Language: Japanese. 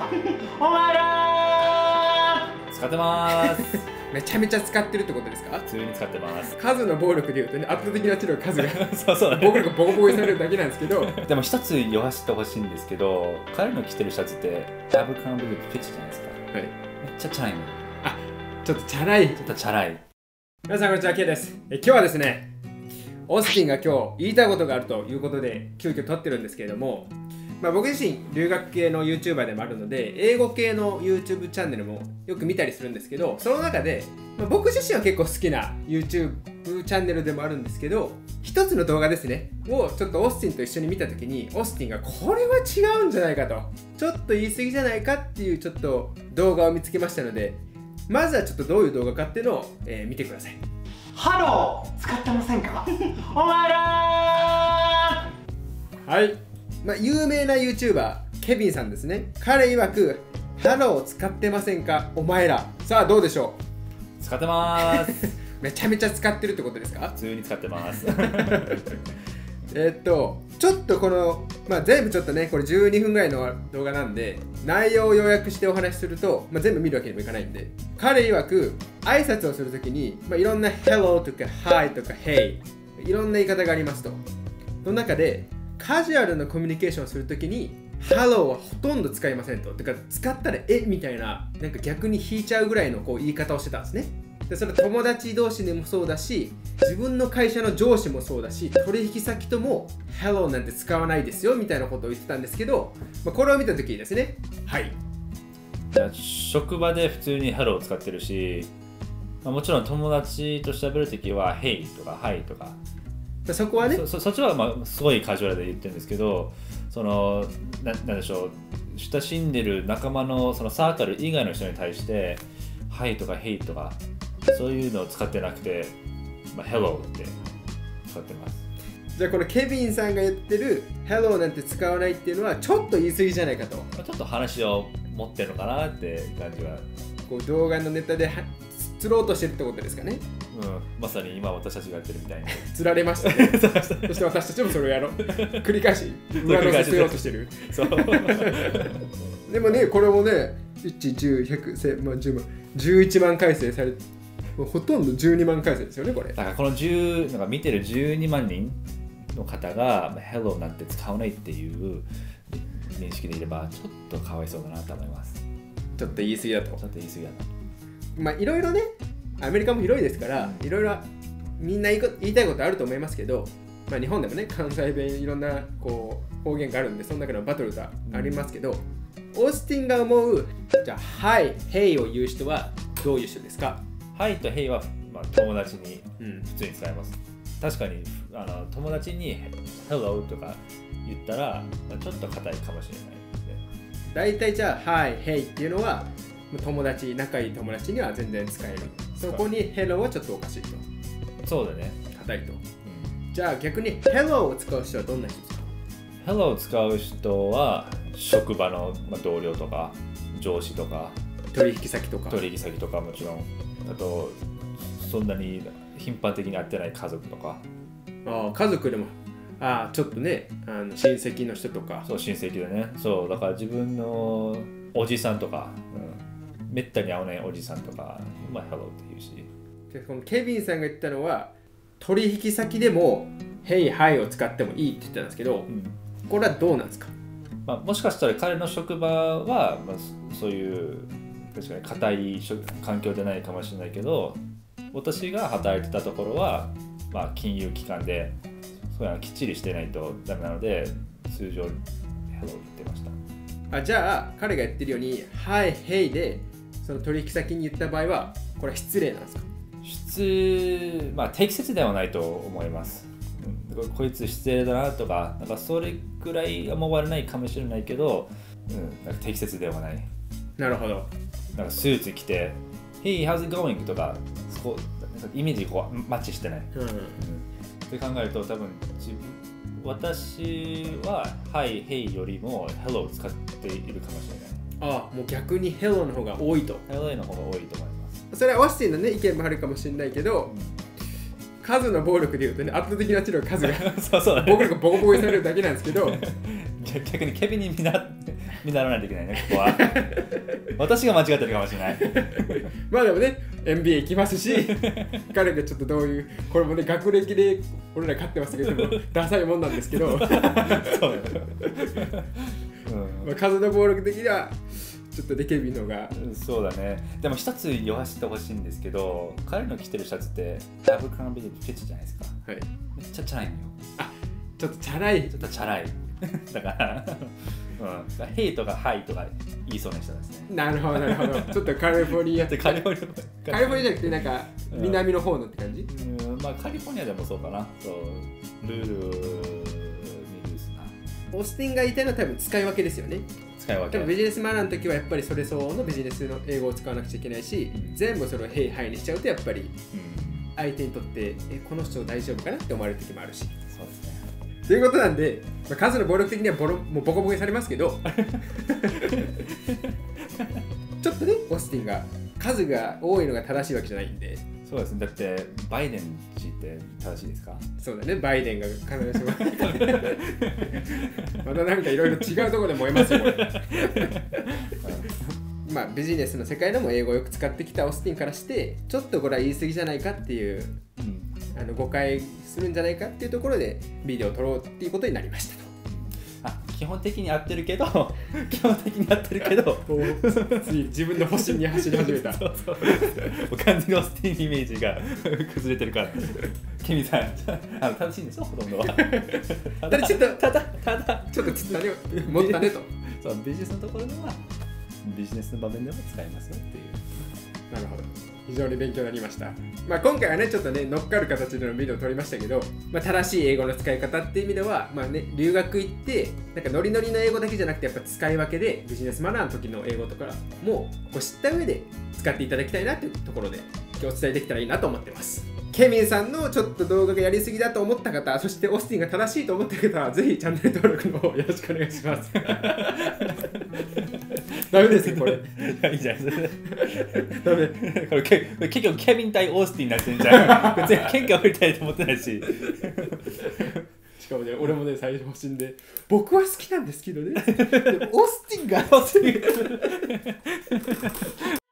かお前ら使ってますめちゃめちゃ使ってるってことですか？ 普通に使ってます。 数の暴力でいうとね、圧倒的な知力数がそうそう、 暴力がボコボコにされるだけなんですけどでも一つ言わせてほしいんですけど、彼の着てるシャツってアブカンビルフィッチじゃないですか。 はい、 めっちゃチャラいの。 ちょっとチャラい。 ちょっとチャラい。 皆さんこんにちは、K です。今日はですね、オースティンが今日言いたいことがあるということで急遽撮ってるんですけれども、僕自身留学系の YouTuber でもあるので、英語系の YouTube チャンネルもよく見たりするんですけど、その中で、僕自身は結構好きな YouTube チャンネルでもあるんですけど、一つの動画ですねをちょっとオースティンと一緒に見たときに、オースティンがこれは違うんじゃないかと、ちょっと言い過ぎじゃないかっていうちょっと動画を見つけましたので、まずはちょっとどういう動画かっていうのを、見てください。 ハロー使ってませんかお前らはい、有名な YouTuber ケビンさんですね。彼曰くハロー使ってませんかお前ら。さあどうでしょう？使ってますめちゃめちゃ使ってるってことですか？ 普通に使ってますちょっとこの、全部ちょっとね、これ12分ぐらいの動画なんで、内容を要約してお話しすると、全部見るわけにもいかないんで、彼曰く挨拶をするときに、いろんな Hello とか Hi とか Hey いろんな言い方がありますと。その中でカジュアルなコミュニケーションをするときに Hello はほとんど使いませんと。てか使ったらみたいな、なんか逆に引いちゃうぐらいの言い方をしてたんですね。でそれ友達同士でもそうだし、自分の会社の上司もそうだし、取引先とも Hello なんて使わないですよみたいなことを言ってたんですけど、これを見たときにですね、はい、 職場で普通に Hello を使ってるし、もちろん友達と喋るときは Hey とか Hi とか、 そこはね、 そっちはすごいカジュアルで言ってるんですけど、なんでしょう、親しんでる仲間のそのサークル以外の人に対してHi とか Hey とかそういうのを使ってなくて、Hello って使ってます。 じゃあこのケビンさんが言ってる Hello なんて使わないっていうのはちょっと言い過ぎじゃないかと。 ちょっと話を持ってるのかなって感じは。 動画のネタで釣ろうとしてるってことですかね。 まさに今私たちがやってるみたいに釣られましたねそして私たちもそれをやろう繰り返し上乗せしようとしてるそうでもね、これもね、1、10、100、1000万、10万、11万回生されて、ほとんど12万回生ですよね、これ。 だからこのなんか見てる12万人の方が Hello なんて使わないっていう認識でいれば、ちょっとかわいそうだなと思います。 ちょっと言い過ぎだと。 ちょっと言い過ぎだな。 いろいろね、アメリカも広いですから、いろいろみんな言いたいことあると思いますけど、日本でもね、関西弁いろんな方言があるんで、その中のバトルがありますけど、オースティンが思う、じゃあ、Hi、Hey を言う人はどういう人ですか？ Hi と Hey は、友達に普通に使います。確かに友達に Hello とか言ったら、ちょっと硬いかもしれないですね。 大体じゃあ Hi、Hey っていうのは友達、仲いい友達には全然使える。そこに Hello はちょっとおかしいと。 そうだね。 硬いと。じゃあ逆に Hello を使う人はどんな人ですか？ Hello を使う人は職場の同僚とか上司とか取引先とかもちろん、あとそんなに頻繁的に会ってない家族とか。 家族でもちょっとね、親戚の人とか。 そう、親戚でね。そうだから自分のおじさんとか、めったに会わないおじさんとか、Hello って言うし。 でこのケビンさんが言ったのは、取引先でも Hey、Hi を使ってもいいって言ってたんですけど、これはどうなんですか？ もしかしたら彼の職場は、そういう確かに硬い環境でないかもしれないけど、私が働いてたところは、金融機関でそういうのきっちりしてないとダメなので、通常 Hello 言ってました。 じゃあ彼が言ってるように Hi、Hey でその取引先に言った場合は、これは失礼なんですか？ 適切ではないと思います。こいつ失礼だなとか、なんかそれくらい思われないかもしれないけど、なんか適切ではない。 なるほど。 なんかスーツ着て Hey, how's it going? とか、イメージマッチしてない。って考えると、多分私は Hi、Hey よりも Hello を使っているかもしれない。 もう逆に Hello の方が多いと。 Hello の方が多いと思います。 それはオースティンのね、意見もあるかもしれないけど、数の暴力でいうとね、圧倒的な知力数がそう暴力がボコボコにされるだけなんですけど逆にケビンに見習わないといけないね、ここは。私が間違ってるかもしれない。 まあでもね NBA 行きますし彼がちょっとどういうこれもね学歴で俺ら勝ってますけどダサいもんなんですけどそう、 まあ数の暴力的にはちょっとねケビンのがそうだね。でも一つ言わせてほしいんですけど、彼の着てるシャツってアブカンビでフェチじゃないですか。 はいめっちゃチャラいのよ。 ちょっとチャラいちょっとチャラい。だから、ヘイとかハイとか言いそうな人ですね。 なるほどなるほどちょっとカリフォルニアカリフォルニアカリフォルニアじゃなくてなんか南の方のって感じ、 まあカリフォルニアでもそうかな。そうルールミルスな。 オースティンが言いたいのは多分使い分けですよね。 使い分け。 多分ビジネスマナーの時はやっぱりそれ相応のビジネスの英語を使わなくちゃいけないし、全部それをヘイハイにしちゃうとやっぱり相手にとってこの人大丈夫かなって思われる時もあるし。 そうですね。 ということなんで、まあ、数の暴力的にはもうボコボコにされますけどちょっとねオースティンが数が多いのが正しいわけじゃないんで。 そうですね。だってバイデン氏って正しいですか？ そうだね、バイデンが必ずしもまたなんかいろいろ違うところで燃えますよこれまあビジネスの世界でも英語をよく使ってきたオースティンからしてちょっとこれは言い過ぎじゃないかっていう、誤解するんじゃないかっていうところでビデオを撮ろうっていうことになりましたと。 基本的に合ってるけど基本的に合ってるけどつい自分の保身に走り始めたそうそうもう完全にオースティンイメージが崩れてるからケミさん楽しいんでしょほとんどはただちょっとちょっとつったね持ったねとそうビジネスのところではビジネスの場面でも使えますよっていう。 なるほど、非常に勉強になりました。まあ、今回はねちょっとね乗っかる形でのビデオを撮りましたけど、まあ、正しい英語の使い方っていう意味では、まあね、留学行ってなんかノリノリの英語だけじゃなくてやっぱ使い分けでビジネスマナーの時の英語とかもこう知った上で使っていただきたいなというところで今日お伝えできたらいいなと思ってます。ケミンさんのちょっと動画がやりすぎだと思った方、そしてオースティンが正しいと思った方はぜひチャンネル登録の方よろしくお願いしますダメですよこれ。 いいじゃないですか。 ダメこれ結局ケビン対オースティンになってんじゃん。別に喧嘩を売りたいと思ってないし。 しかもね、俺もね、最初欲しいんで、僕は好きなんですけどね。でもオースティンが。